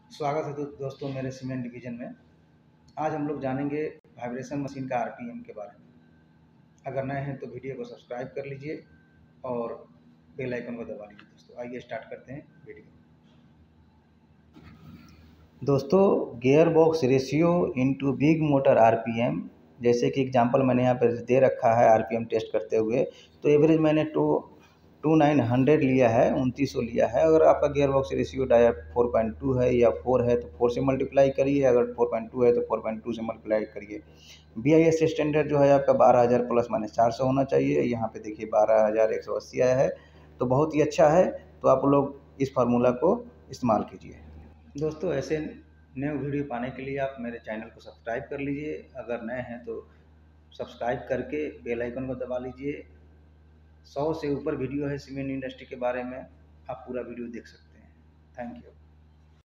स्वागत है दोस्तों मेरे सीमेंट डिवीज़न में। आज हम लोग जानेंगे वाइब्रेशन मशीन का आरपीएम के बारे में। अगर नए हैं तो वीडियो को सब्सक्राइब कर लीजिए और बेल आइकन को दबा लीजिए। दोस्तों आइए स्टार्ट करते हैं वीडियो। दोस्तों gear box ratio into big motor RPM, जैसे कि एग्जांपल मैंने यहाँ पर दे रखा है आरपीएम टेस्ट करते हुए। तो एवरेज मैंने 2900 लिया है, 2900 लिया है। अगर आपका गियर बॉक्स रेशियो डाया 4.2 है या 4 है तो 4 से मल्टीप्लाई करिए, अगर 4.2 है तो 4.2 से मल्टीप्लाई करिए। BIS स्टैंडर्ड जो है आपका 12,000 प्लस माइनस 400 होना चाहिए। यहाँ पे देखिए 12,180 आया है, तो बहुत ही अच्छा है। तो आप लोग इस फार्मूला को इस्तेमाल कीजिए। दोस्तों ऐसे नए वीडियो पाने के लिए आप मेरे चैनल को सब्सक्राइब कर लीजिए। अगर नए हैं तो सब्सक्राइब करके बेल आइकन को दबा लीजिए। 100 से ऊपर वीडियो है सीमेंट इंडस्ट्री के बारे में, आप पूरा वीडियो देख सकते हैं। Thank you.